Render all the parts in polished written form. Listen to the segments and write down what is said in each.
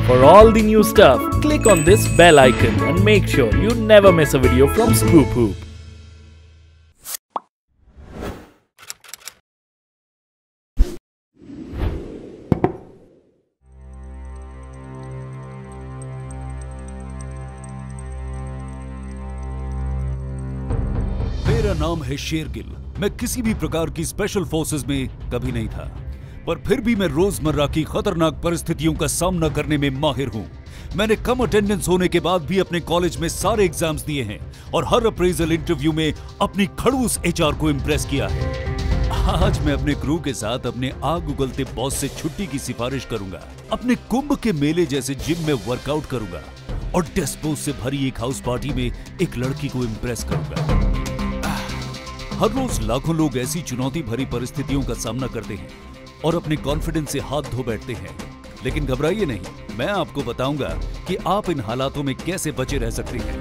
For all the new stuff, click on this bell icon and make sure you never miss a video from Scoop Hoop. मेरा नाम है शेरगिल। मैं किसी भी प्रकार की स्पेशल फोर्सेस में कभी नहीं था, पर फिर भी मैं रोजमर्रा की खतरनाक परिस्थितियों का सामना करने में माहिर हूँ। मैंने कम अटेंडेंस होने के बाद भी अपने कॉलेज में सारे एग्जाम्स दिए हैं और हर अप्रेजल इंटरव्यू में अपनी खड़ूस एचआर को इम्प्रेस किया है। आज मैं अपने क्रू के साथ अपने आग उगलते बॉस से छुट्टी की सिफारिश करूंगा, अपने कुंभ के मेले जैसे जिम में वर्कआउट करूंगा और डेस्पोज से भरी एक हाउस पार्टी में एक लड़की को इम्प्रेस करूंगा। हर रोज लाखों लोग ऐसी चुनौती भरी परिस्थितियों का सामना करते हैं और अपने कॉन्फिडेंस से हाथ धो बैठते हैं, लेकिन घबराइए नहीं, मैं आपको बताऊंगा कि आप इन हालातों में कैसे बचे रह सकते हैं।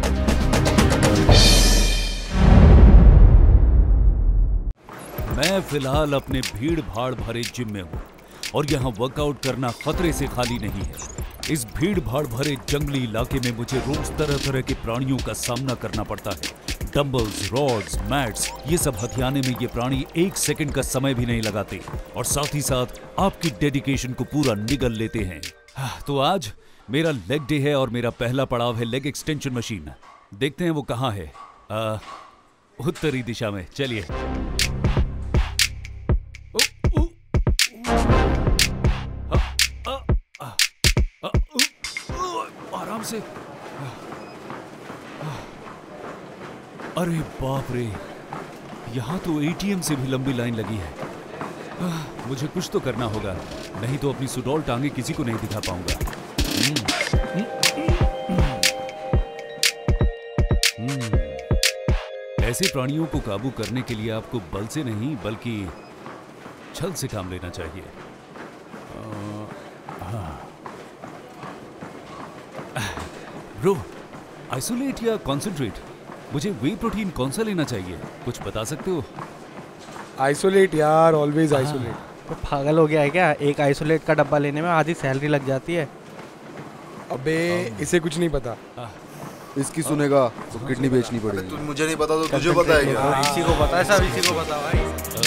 मैं फिलहाल अपने भीड़ भाड़ भरे जिम में हूं और यहां वर्कआउट करना खतरे से खाली नहीं है। इस भीड़ भाड़ भरे जंगली इलाके में मुझे रोज तरह तरह के प्राणियों का सामना करना पड़ता है। डंबल्स, रॉड्स, मैट्स, ये सब हथियाने में ये प्राणी 1 सेकंड का समय भी नहीं लगाते और साथ ही साथ आपकी डेडिकेशन को पूरा निगल लेते हैं। तो आज मेरा लेग डे है और मेरा पहला पड़ाव है लेग एक्सटेंशन मशीन। देखते हैं वो कहाँ है। उत्तरी दिशा में। चलिए। आराम से। अरे बाप रे, यहाँ तो एटीएम से भी लंबी लाइन लगी है। मुझे कुछ तो करना होगा, नहीं तो अपनी सुडौल टांगे किसी को नहीं दिखा पाऊंगा। ऐसे प्राणियों को काबू करने के लिए आपको बल से नहीं बल्कि छल से काम लेना चाहिए। ब्रो, आइसोलेट या कॉन्सेंट्रेट? मुझे वे प्रोटीन कौन सा लेना चाहिए, कुछ बता सकते हो? आइसोलेट यार, ऑलवेज आइसोलेट। तो पागल हो गया है क्या? एक आइसोलेट का डब्बा लेने में आधी सैलरी लग जाती है। अबे इसे कुछ नहीं पता। इसकी सुनेगा तो किडनी बेचनी पड़ेगी। मुझे नहीं पता तो तुझे पता है क्या? इसी को पता है, सब इसी को पता भाई।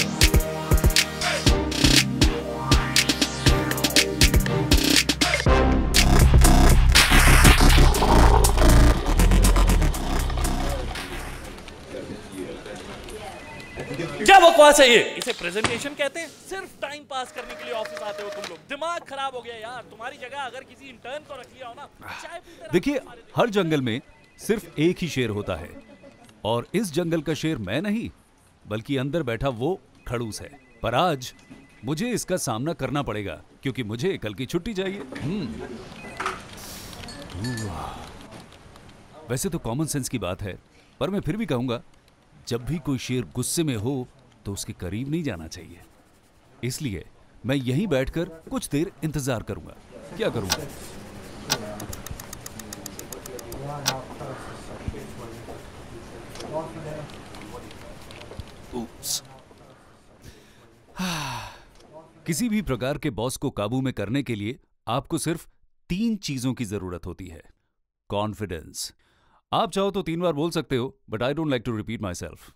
क्या बकवास है ये? इसे प्रेजेंटेशन कहते हैं? सिर्फ टाइम पास करने के लिए ऑफिस आते हो तुम लोग। दिमाग खराब हो गया यार। तुम्हारी जगह अगर किसी इंटर्न को रख लिया हो ना, चाय पीते रहो। देखिए, हर जंगल में सिर्फ एक ही शेर होता है और इस जंगल का शेर मैं नहीं बल्कि अंदर बैठा वो खड़ूस है। पर आज मुझे इसका सामना करना पड़ेगा क्योंकि मुझे कल की छुट्टी चाहिए। वैसे तो कॉमन सेंस की बात है, पर मैं फिर भी कहूंगा, जब भी कोई शेर गुस्से में हो तो उसके करीब नहीं जाना चाहिए। इसलिए मैं यहीं बैठकर कुछ देर इंतजार करूंगा। क्या करूंगा? किसी भी प्रकार के बॉस को काबू में करने के लिए आपको सिर्फ 3 चीजों की जरूरत होती है। कॉन्फिडेंस। आप चाहो तो 3 बार बोल सकते हो, but I don't like to repeat myself.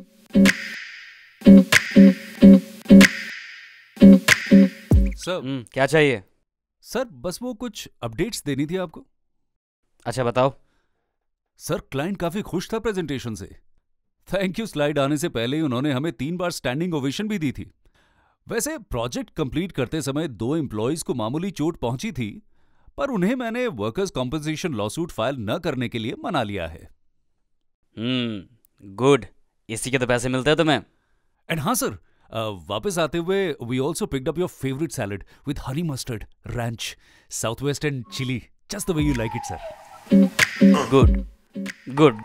Sir, क्या चाहिए? सर बस वो कुछ अपडेट्स देनी थी आपको। अच्छा बताओ। सर, क्लाइंट काफी खुश था प्रेजेंटेशन से। थैंक यू स्लाइड आने से पहले ही उन्होंने हमें 3 बार स्टैंडिंग ओवेशन भी दी थी। वैसे प्रोजेक्ट कंप्लीट करते समय 2 एम्प्लॉइज को मामूली चोट पहुंची थी, पर उन्हें मैंने वर्कर्स कॉम्पेंसेशन लॉसूट फाइल न करने के लिए मना लिया है। गुड, इसी के तो पैसे मिलते हैं तुम्हें। एंड हाँ सर, वापस आते हुए we also picked up your favourite salad with honey mustard, ranch, southwest and chilli, just the way you like it sir. Good good.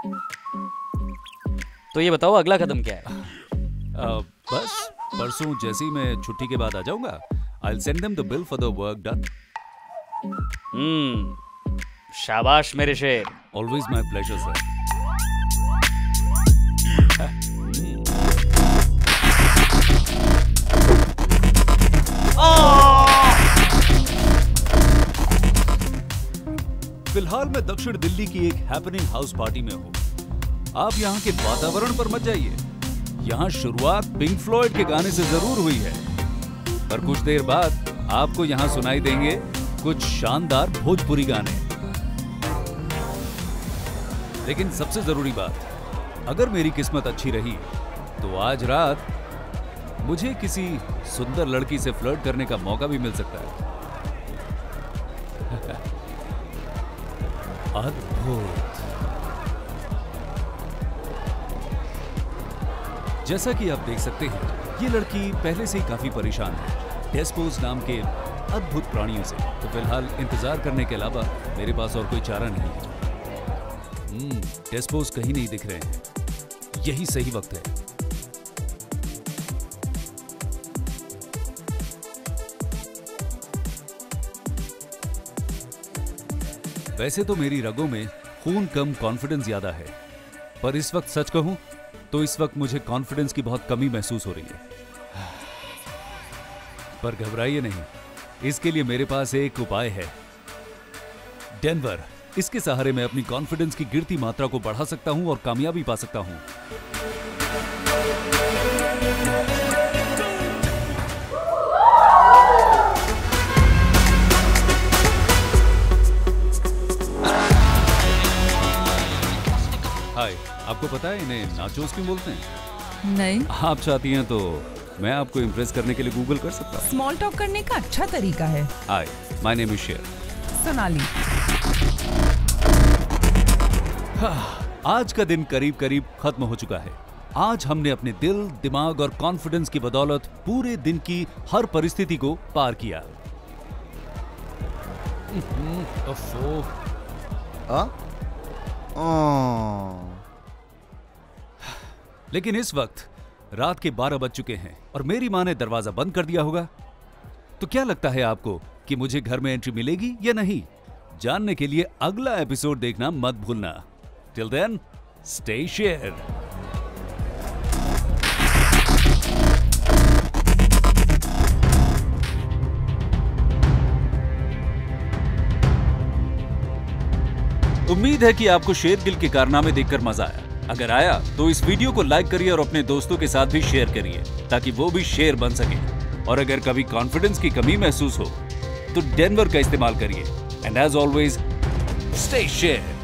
तो ये बताओ अगला कदम क्या है? बस परसों जैसे ही मैं छुट्टी के बाद आ जाऊंगा, I will send them the bill for the work done. शाबाश मेरे शेर। Always my pleasure sir. फिलहाल मैं दक्षिण दिल्ली की एक हैपनिंग हाउस पार्टी में हूँ। आप यहाँ के वातावरण पर मत जाइए। यहाँ शुरुआत पिंक फ्लॉयड के गाने से जरूर हुई है, पर कुछ देर बाद आपको यहाँ सुनाई देंगे कुछ शानदार भोजपुरी गाने। लेकिन सबसे जरूरी बात, अगर मेरी किस्मत अच्छी रही तो आज रात मुझे किसी सुंदर लड़की से फ्लर्ट करने का मौका भी मिल सकता है। अद्भुत। जैसा कि आप देख सकते हैं, ये लड़की पहले से ही काफी परेशान है डेस्पोज नाम के अद्भुत प्राणियों से। तो फिलहाल इंतजार करने के अलावा मेरे पास और कोई चारा नहीं है। डेस्पोज कहीं नहीं दिख रहे हैं। यही सही वक्त है। वैसे तो मेरी रगों में खून कम कॉन्फिडेंस ज्यादा है, पर इस वक्त सच कहूं तो इस वक्त मुझे कॉन्फिडेंस की बहुत कमी महसूस हो रही है। पर घबराइए नहीं, इसके लिए मेरे पास एक उपाय है, डेनवर। इसके सहारे मैं अपनी कॉन्फिडेंस की गिरती मात्रा को बढ़ा सकता हूं और कामयाबी पा सकता हूं। हाय, आपको पता है इन्हें नाचोस क्यों बोलते हैं? नहीं। आप चाहती हैं तो मैं आपको इम्प्रेस करने के लिए गूगल कर सकता हूँ। स्मॉल टॉक करने का अच्छा तरीका है। हाय, माय नेम इज शेर। सोनाली। आज का दिन करीब करीब खत्म हो चुका है। आज हमने अपने दिल, दिमाग और कॉन्फिडेंस की बदौलत पूरे दिन की हर परिस्थिति को पार किया। लेकिन इस वक्त रात के 12 बज चुके हैं और मेरी माँ ने दरवाजा बंद कर दिया होगा। तो क्या लगता है आपको कि मुझे घर में एंट्री मिलेगी या नहीं? जानने के लिए अगला एपिसोड देखना मत भूलना। Till then, stay share. उम्मीद है कि आपको शेरगिल के कारनामे देखकर मजा आया। अगर आया तो इस वीडियो को लाइक करिए और अपने दोस्तों के साथ भी शेयर करिए ताकि वो भी शेर बन सके। और अगर कभी कॉन्फिडेंस की कमी महसूस हो तो डेनवर का इस्तेमाल करिए। And as always, stay share.